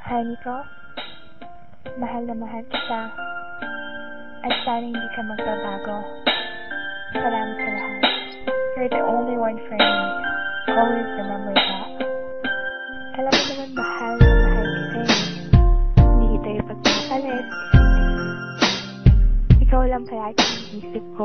Honey ko, mahal na mahal kita. At sana hindi ka magbabago. Salamat sa lahat. You're the only one for me. Always remember that. Alam mo naman mahal na mahal kita eh. Hindi kita ipagpapalit. Ikaw lang palagi ang isip ko.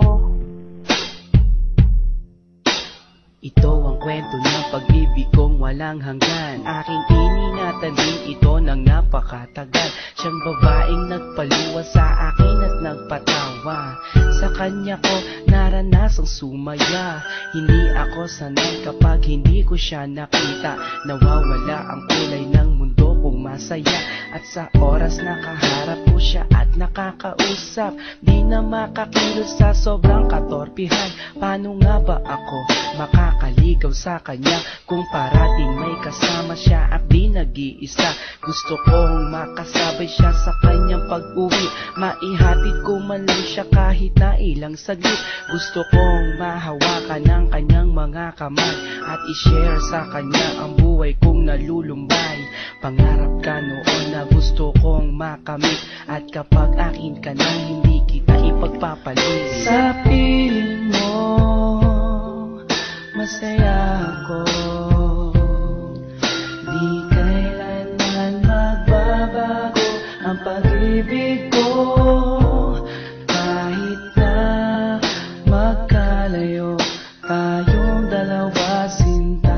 Ito ang kwento ng pag-ibig kong walang hanggan. Aking iningatan din ito ng napakatagal. Siyang babaeng nagpaluwa sa akin at nagpatawa. Sa kanya ko naranasang sumaya. Hindi ako sanay kapag hindi ko siya nakita. Nawawala ang kulay ng mundo kong masaya. At sa oras nakaharap ko siya at nakakausap, di na makakilos sa sobrang katorpihan. Paano nga ba ako makakaligaw sa kanya kung parating may kasama siya at di nag-iisa? Gusto kong makasabay siya sa kanyang pag-uwi, maihatid ko man lang siya kahit na ilang saglit. Gusto kong mahawakan ng kanyang mga kamay at i-share sa kanya ang buhay kong nalulumbay. Pangarap ka noon na gusto kong makamit, at kapag akin ka na hindi kita ipagpapalit. Sa piling mo masaya ako, di kailanman magbabago ang pag-ibig ko. Kahit na magkalayo tayong dalawa, sinta,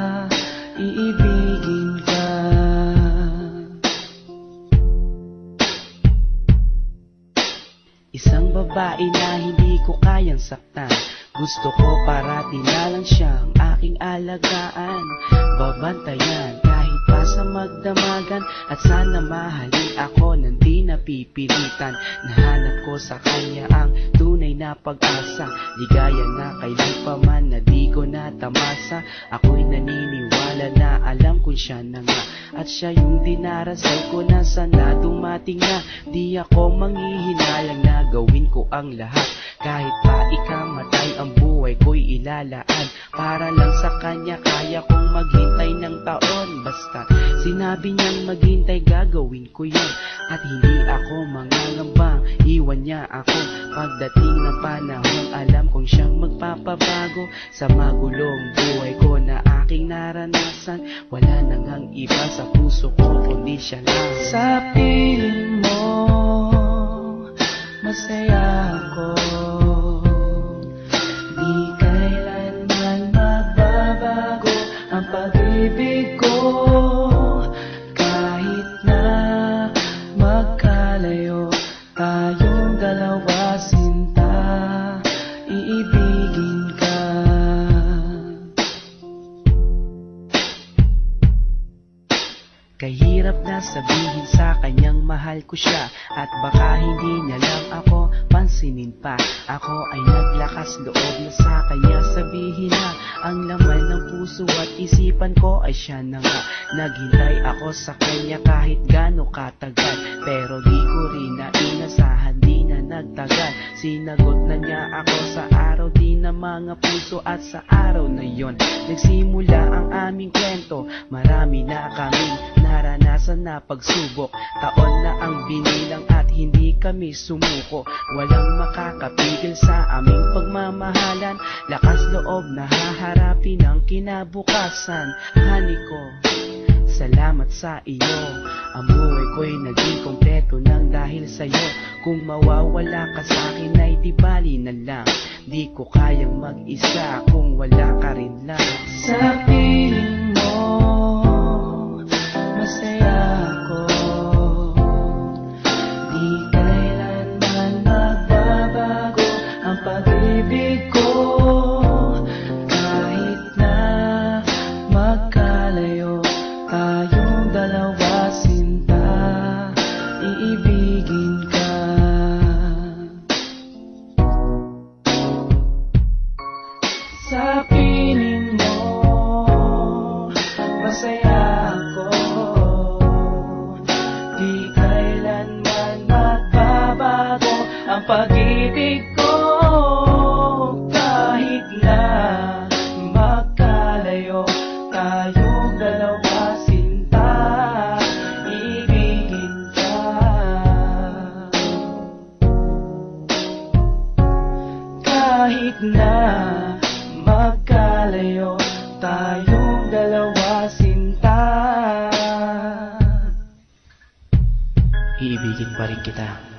iibigin ka. Isang babae na hindi ko kayang saktan. Gusto ko parati na lang siyang aking alagaan, babantayan kahit pa sa magdamagan. At sana mahalin ako nang di napipilitan. Nahanap ko sa kanya ang tunay na pag-asa, ligaya na kailan pa man na di ko natamasa. Ako'y naniniwala na alam kong siya na nga, at siya yung dinarasal ko na sana dumating na. Di ako manghihinalang na gawin ko ang lahat, kahit pa ikamatay ang buhay ko'y ilalaan. Para lang sa kanya kaya kong maghintay ng taon. Basta sinabi niyang maghintay gagawin ko yun. At hindi ako mangangambang iwan niya ako. Pagdating ng panahon alam kong siyang magpapabago sa magulong buhay ko na aking naranasan. Wala nang ang iba sa puso ko kundi siya lang. Sa piling mo masaya ako, di kailanman magbabago ang pag-ibig ko. Kahit na magkalayo tayong dalawa, sinta, iibigin ka. Kahirap na sabihin sa kanyang mahal ko siya, at baka hindi niya lang ako pansinin pa. Ako ay naglakas loob na sa kanya sabihin na ang laman ng puso at isipan ko ay siya na nga. Naghintay ako sa kanya kahit gaano katagal, pero di ko rin na inasahan, di na nagtagal. Sinagot na niya ako sa araw di na mga puso, at sa araw na yon nagsimula ang aming kwento. Marami na kaming naranasan na pagsubok, taon na ang binilang at hindi kami sumuko. Walang makakapigil sa aming pagmamahalan, lakas loob na haharapin ang kinabukasan. Honey ko, salamat sa iyo, ang buhay ko'y naging kompleto nang dahil sa'yo. Kung mawawala ka sa'kin ay di bali na lang, di ko kayang mag-isa kung wala ka rin lang. Sa piling mo masaya ako, di kailanman magbabago ang pag-ibig ko. Kahit na magkalayo tayong dalawa, sinta, iibigin ka. Sa piling mo masaya ako, di kailanman magbabago ang pag-ibig ko. Kahit na magkalayo tayong dalawa, sinta, Kahit na magkalayo tayong dalawa, sinta, iibigin pa rin kita.